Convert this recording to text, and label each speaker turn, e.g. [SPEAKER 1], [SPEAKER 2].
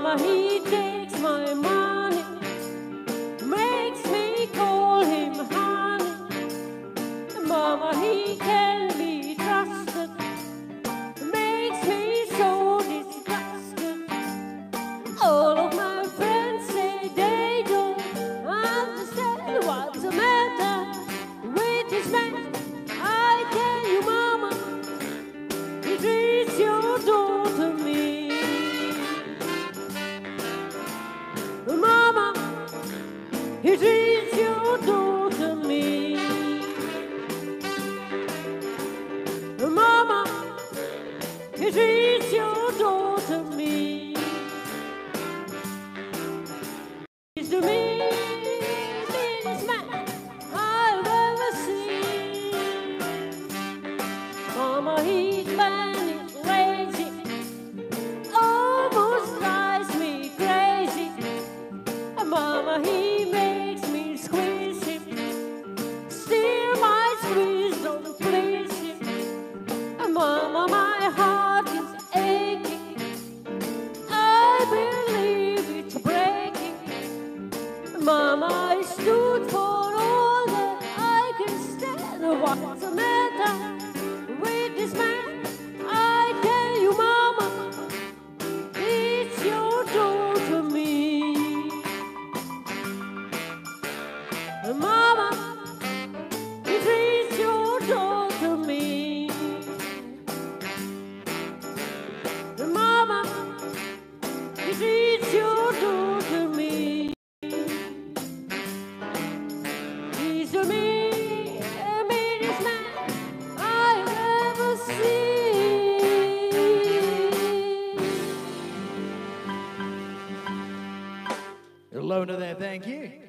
[SPEAKER 1] Mama, he takes my money, makes me call him honey. Mama, he can be trusted, makes me so disgusted. All of my friends say they don't understand what's the matter with this man. I tell you, Mama, he treats your daughter mean. Mama, he treats your daughter mean. Mama, he treats your daughter mean. He's the meanest man I've ever seen. Mama, his man is lazy, almost drives me crazy. Mama, he makes me squeeze him, still my squeeze don't please him. Mama, my heart is aching, I believe it's breaking. Mama, I stood for all that I can stand. What's the matter with this man? I tell you, Mama, it's your daughter me. Mama, he treats your daughter me. Mama, he treats your daughter me. He's the meanest man I've ever seen.
[SPEAKER 2] Loner there, thank you.